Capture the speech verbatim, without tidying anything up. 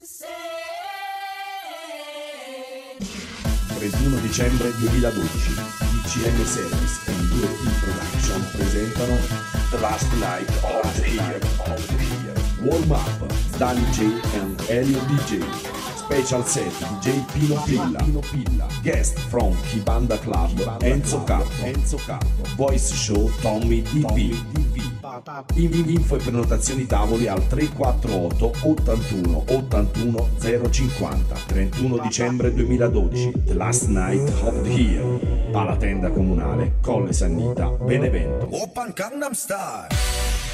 trentuno dicembre duemiladodici, D C M Service e due T Production presentano The Last Night of the Year. Warm Up, Danny J and Elio D J. Special set D J Pino Pilla. Guest from Kibanda Club, Enzo Carpo. Voice show Tommy D V. Info e prenotazioni tavoli al tre quattro otto ottantuno ottantuno zero cinquanta. trentuno dicembre duemiladodici, The Last Night of the Year. Pala Tenda Comunale, Colle Sannita, Benevento. Open Gangnam Style.